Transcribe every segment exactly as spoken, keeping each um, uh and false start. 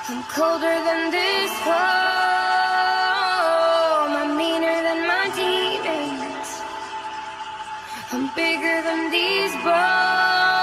I'm colder than this home. I'm meaner than my demons. I'm bigger than these bones.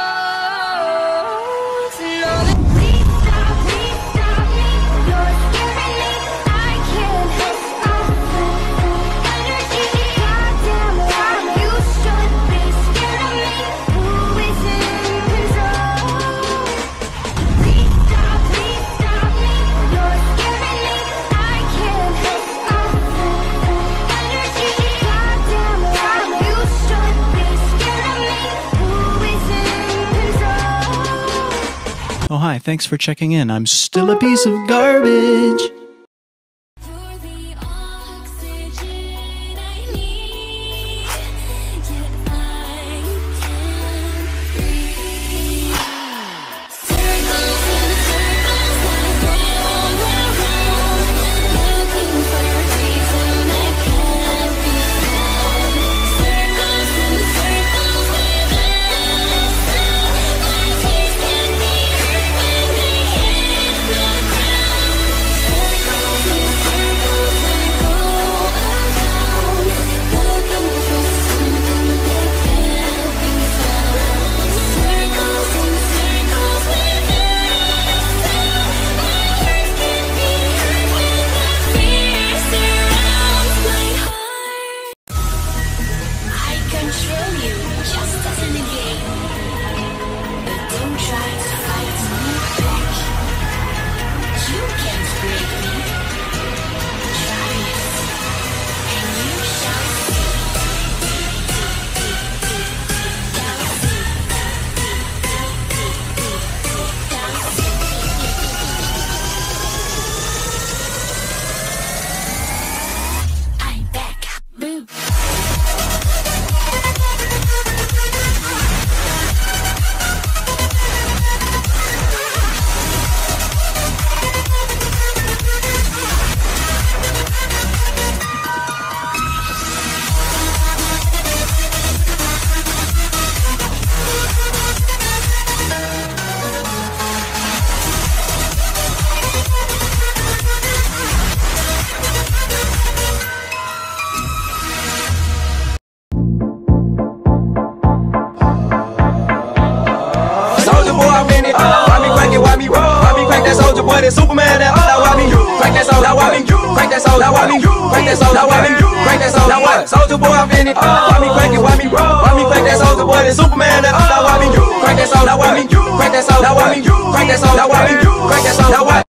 And all the please stop, please stop me. You're scaring me. I can't help my energy. Goddamn right, you should be scared of me. Who is in control? Please stop, please stop me. You're scaring me. I can't help my energy. Goddamn right, you should be scared of me. Who is in control? Oh, hi, thanks for checking in. I'm still a piece of garbage. You're the oxygen I need, yet I can't breathe. Circles and circles I go around, looking for a reason I can't be found. Circles and circles without sound. My teeth can be heard when they hit the ground. Circles and circles I go around, looking for something that can't be found. Circles and circles without sound. My words can't be heard when the fear surrounds my heart. I control you just as in a game, but don't try to fight me back. You can't break me. Try it, and you shall see. I'm back. Boo. Soldier boy, I'm in it. Why me crank it? Why me roll? Why me crank that soldier boy? That Superman? That now why me crank that soldier? Now why me crank that soldier? Now why me crank that soldier? Now why me crank that soldier? Now what? Soldier boy, I'm in it.